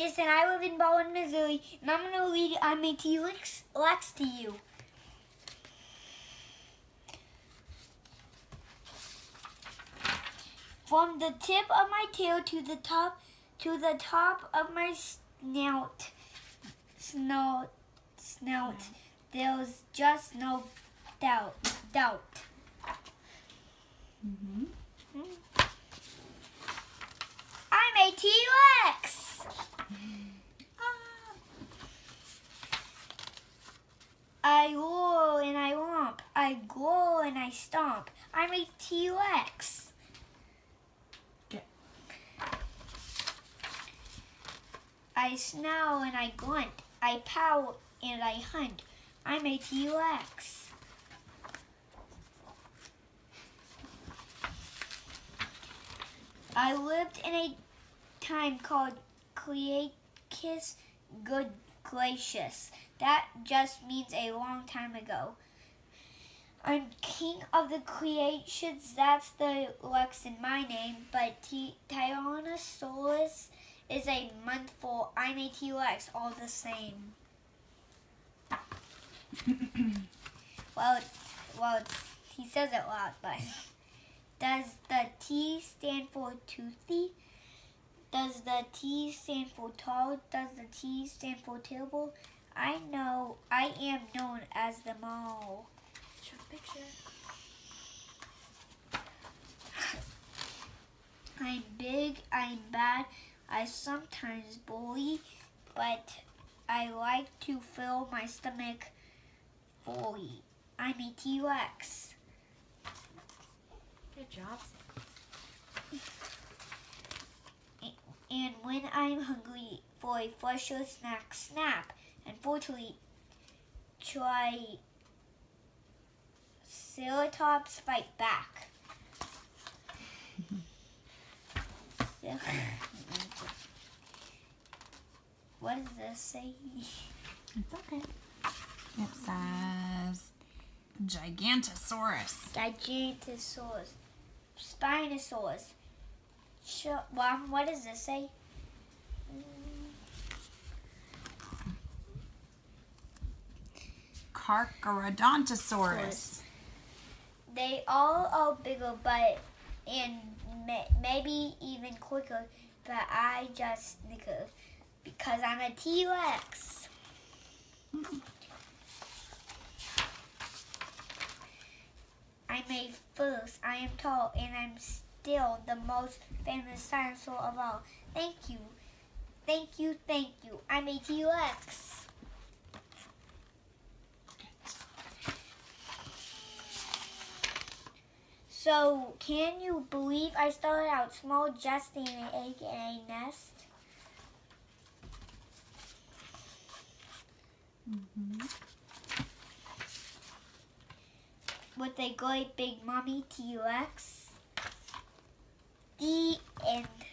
Regis, and I live in Baldwin, Missouri, and I'm going to read I'm a T-Rex Lex to you. From the tip of my tail to the top of my snout, there's just no doubt. I'm a T-Rex. I roar and I romp. I growl and I stomp. I'm a T-Rex. Okay. I snarl and I grunt. I pout and I hunt. I'm a T-Rex. I lived in a time called Cretaceous. Good gracious. That just means a long time ago. I'm king of the creations, that's the Lex in my name, but Tyrannosaurus is a mouthful. I'm a T-Rex, all the same. Well, he says it loud, but does the T stand for toothy? Does the T stand for tall? Does the T stand for terrible? I know I am known as them all. Show a picture. I'm big, I'm bad, I sometimes bully, but I like to fill my stomach fully. I'm a T-Rex. Good job. And when I'm hungry for a fresher snack, snap. Unfortunately, Triceratops fight back. What does this say? It's okay. It says Gigantosaurus. Gigantosaurus. Spinosaurus. Mom, what does this say? Carcharodontosaurus. They all are bigger, and maybe even quicker, but I just snicker because I'm a T-Rex. I'm a first, I am tall, and I'm still the most famous dinosaur of all. Thank you. Thank you, thank you. I'm a T-Rex. So, can you believe I started out small, just in an egg and a nest? With a great big mommy T-Rex. The end.